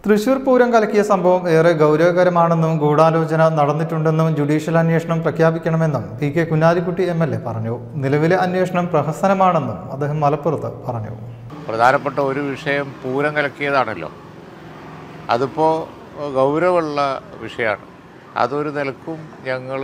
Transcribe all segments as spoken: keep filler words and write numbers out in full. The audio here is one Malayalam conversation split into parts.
തൃശൂർ പൂരം കലക്കിയ സംഭവം ഏറെ ഗൗരവകരമാണെന്നും ഗൂഢാലോചന നടന്നിട്ടുണ്ടെന്നും ജുഡീഷ്യൽ അന്വേഷണം പ്രഖ്യാപിക്കണമെന്നും P K Kunhalikutty M L A പറഞ്ഞു. നിലവിലെ അന്വേഷണം പ്രഹസനമാണെന്നും അദ്ദേഹം മലപ്പുറത്ത് പറഞ്ഞു. പ്രധാനപ്പെട്ട ഒരു വിഷയം പൂരം കലക്കിയതാണല്ലോ. അതിപ്പോൾ ഗൗരവമുള്ള വിഷയമാണ്. അതൊരു നിലക്കും ഞങ്ങൾ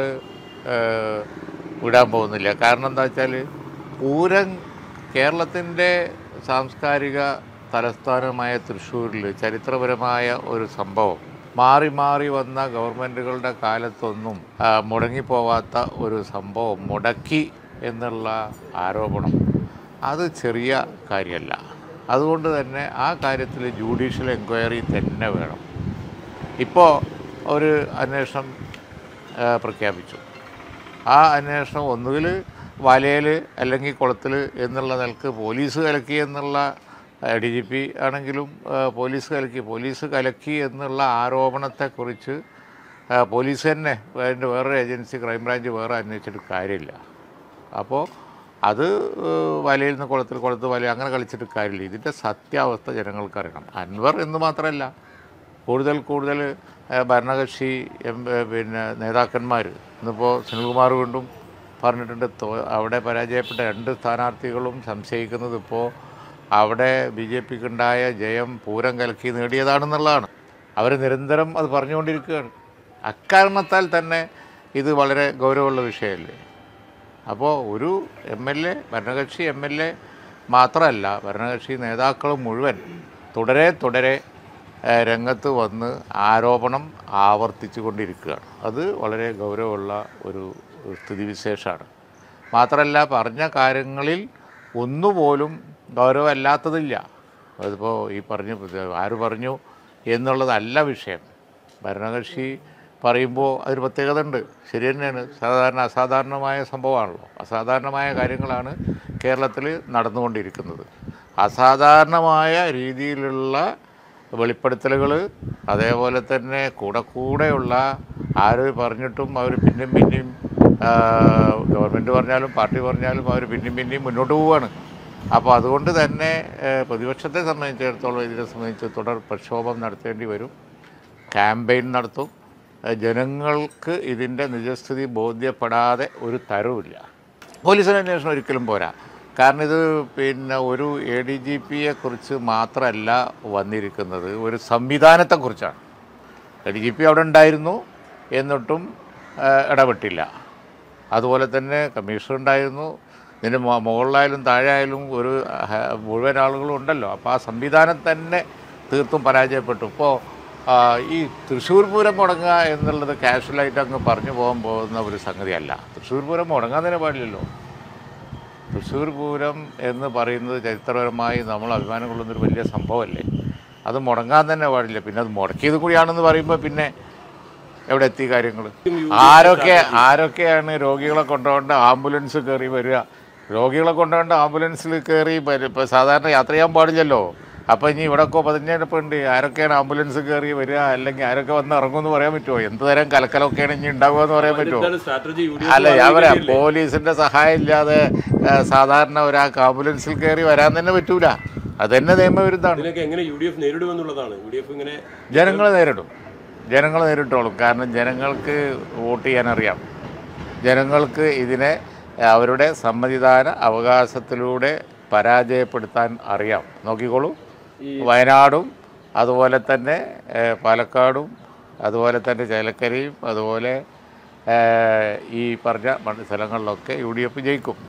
വിടാൻ പോകുന്നില്ല. കാരണം എന്താ വെച്ചാൽ പൂരം കേരളത്തിൻ്റെ സാംസ്കാരിക തലസ്ഥാനമായ തൃശ്ശൂരിൽ ചരിത്രപരമായ ഒരു സംഭവം മാറി മാറി വന്ന ഗവൺമെൻറ്റുകളുടെ കാലത്തൊന്നും മുടങ്ങിപ്പോവാത്ത ഒരു സംഭവം മുടക്കി എന്നുള്ള ആരോപണം അത് ചെറിയ കാര്യമല്ല. അതുകൊണ്ട് തന്നെ ആ കാര്യത്തിൽ ജുഡീഷ്യൽ എൻക്വയറി തന്നെ വേണം. ഇപ്പോൾ ഒരു അന്വേഷണം പ്രഖ്യാപിച്ചു. ആ അന്വേഷണം ഒന്നുകിൽ വലയിൽ അല്ലെങ്കിൽ കുളത്തിൽ എന്നുള്ള നിലക്ക് പോലീസ് കലക്കി എന്നുള്ള ഡി ജി പി ആണെങ്കിലും പോലീസ് കലക്കി പോലീസ് കലക്കി എന്നുള്ള ആരോപണത്തെക്കുറിച്ച് പോലീസ് തന്നെ അതിൻ്റെ വേറൊരു ഏജൻസി ക്രൈംബ്രാഞ്ച് വേറെ അന്വേഷിച്ചിട്ട് കാര്യമില്ല. അപ്പോൾ അത് വലയിൽ നിന്ന് കുളത്തിൽ കുളത്ത് വല അങ്ങനെ കളിച്ചിട്ട് കാര്യമില്ല. ഇതിൻ്റെ സത്യാവസ്ഥ ജനങ്ങൾക്ക് അറിയണം. അൻവർ എന്ന് മാത്രമല്ല, കൂടുതൽ കൂടുതൽ ഭരണകക്ഷി പിന്നെ നേതാക്കന്മാർ ഇന്നിപ്പോൾ സുനിൽകുമാർ വീണ്ടും പറഞ്ഞിട്ടുണ്ട്, അവിടെ പരാജയപ്പെട്ട രണ്ട് സ്ഥാനാർത്ഥികളും സംശയിക്കുന്നത് ഇപ്പോൾ അവിടെ ബി ജെ പിക്കുണ്ടായ ജയം പൂരം കലക്കി നേടിയതാണെന്നുള്ളതാണ്. അവർ നിരന്തരം അത് പറഞ്ഞുകൊണ്ടിരിക്കുകയാണ്. അക്കാരണത്താൽ തന്നെ ഇത് വളരെ ഗൗരവമുള്ള വിഷയമല്ലേ. അപ്പോൾ ഒരു എം എൽ എ ഭരണകക്ഷി എം എൽ എ മാത്രമല്ല, ഭരണകക്ഷി നേതാക്കൾ മുഴുവൻ തുടരെ തുടരെ രംഗത്ത് വന്ന് ആരോപണം ആവർത്തിച്ചു കൊണ്ടിരിക്കുകയാണ്. അത് വളരെ ഗൗരവമുള്ള ഒരു സ്ഥിതിവിശേഷമാണ്. മാത്രമല്ല, പറഞ്ഞ കാര്യങ്ങളിൽ ഒന്നുപോലും ഗൗരവമല്ലാത്തതില്ല. അതിപ്പോൾ ഈ പറഞ്ഞു ആര് പറഞ്ഞു എന്നുള്ളതല്ല വിഷയം. ഭരണകക്ഷി പറയുമ്പോൾ അതൊരു പ്രത്യേകത ഉണ്ട്. ശരി തന്നെയാണ്. സാധാരണ അസാധാരണമായ സംഭവമാണല്ലോ. അസാധാരണമായ കാര്യങ്ങളാണ് കേരളത്തിൽ നടന്നുകൊണ്ടിരിക്കുന്നത്. അസാധാരണമായ രീതിയിലുള്ള വെളിപ്പെടുത്തലുകൾ, അതേപോലെ തന്നെ കൂടെ കൂടെയുള്ള ആര് പറഞ്ഞിട്ടും അവർ പിന്നെയും പിന്നെയും ഗവൺമെൻറ് പറഞ്ഞാലും പാർട്ടി പറഞ്ഞാലും അവർ പിന്നെയും പിന്നെയും മുന്നോട്ട് പോവുകയാണ്. അപ്പോൾ അതുകൊണ്ട് തന്നെ പ്രതിപക്ഷത്തെ സംബന്ധിച്ചിടത്തോളം ഇതിനെ സംബന്ധിച്ച് തുടർ പ്രക്ഷോഭം നടത്തേണ്ടി വരും. ക്യാമ്പയിൻ നടത്തും. ജനങ്ങൾക്ക് ഇതിൻ്റെ നിജസ്ഥിതി ബോധ്യപ്പെടാതെ ഒരു തരവുമില്ല. പോലീസിന് അന്വേഷണം ഒരിക്കലും പോരാ. കാരണം ഇത് പിന്നെ ഒരു എ ഡി ജി പിയെ കുറിച്ച് മാത്രമല്ല വന്നിരിക്കുന്നത്, ഒരു സംവിധാനത്തെക്കുറിച്ചാണ്. എ ഡി ജി പി അവിടെ ഉണ്ടായിരുന്നു, എന്നിട്ടും ഇടപെട്ടില്ല. അതുപോലെ തന്നെ കമ്മീഷണർ ഉണ്ടായിരുന്നു. ഇതിന് മുകളിലായാലും താഴെ ആയാലും ഒരു മുഴുവൻ ആളുകളും ഉണ്ടല്ലോ. അപ്പോൾ ആ സംവിധാനം തന്നെ തീർത്തും പരാജയപ്പെട്ടു. ഇപ്പോൾ ഈ തൃശ്ശൂർ പൂരം മുടങ്ങുക എന്നുള്ളത് കാഷ്വലായിട്ട് അങ്ങ് പറഞ്ഞു പോകാൻ പോകുന്ന ഒരു സംഗതിയല്ല. തൃശ്ശൂർ പൂരം മുടങ്ങാൻ തന്നെ പാടില്ലല്ലോ. തൃശ്ശൂർ പൂരം എന്ന് പറയുന്നത് ചരിത്രപരമായി നമ്മൾ അഭിമാനം കൊള്ളുന്നൊരു വലിയ സംഭവമല്ലേ. അത് മുടങ്ങാൻ തന്നെ പാടില്ല. പിന്നെ അത് മുടക്കിയത് കൂടിയാണെന്ന് പറയുമ്പോൾ പിന്നെ എവിടെ എത്തി കാര്യങ്ങൾ? ആരൊക്കെ ആരൊക്കെയാണ് രോഗികളെ കൊണ്ടുപോകേണ്ട ആംബുലൻസ് കയറി വരിക? രോഗികളെ കൊണ്ടുപോകേണ്ട ആംബുലൻസിൽ കയറി ഇപ്പോൾ സാധാരണ യാത്ര ചെയ്യാൻ പാടില്ലല്ലോ. അപ്പോൾ ഇനി ഇവിടെയൊക്കെ പതിഞ്ഞെടുപ്പുണ്ട്. ആരൊക്കെയാണ് ആംബുലൻസ് കയറി വരിക, അല്ലെങ്കിൽ ആരൊക്കെ വന്ന് ഇറങ്ങുമെന്ന് പറയാൻ പറ്റുമോ? എന്ത് തരം കലക്കലൊക്കെയാണ് ഇനി ഉണ്ടാവുക എന്ന് പറയാൻ പറ്റുമോ? അല്ല, ഞാൻ പറയാം, പോലീസിൻ്റെ സഹായം ഇല്ലാതെ സാധാരണ ഒരാൾക്ക് ആംബുലൻസിൽ കയറി വരാൻ തന്നെ പറ്റൂല. അത് തന്നെ നിയമവിരുദ്ധമാണ്. ജനങ്ങൾ നേരിടും ജനങ്ങൾ നേരിട്ടോളും. കാരണം ജനങ്ങൾക്ക് വോട്ട് ചെയ്യാനറിയാം. ജനങ്ങൾക്ക് ഇതിനെ അവരുടെ സമ്മതിദാന അവകാശത്തിലൂടെ പരാജയപ്പെടുത്താൻ അറിയാം. നോക്കിക്കോളൂ, വയനാടും അതുപോലെ തന്നെ പാലക്കാടും അതുപോലെ തന്നെ ചേലക്കരയും അതുപോലെ ഈ പറഞ്ഞ സ്ഥലങ്ങളിലൊക്കെ യു ഡി എഫ് ജയിക്കും.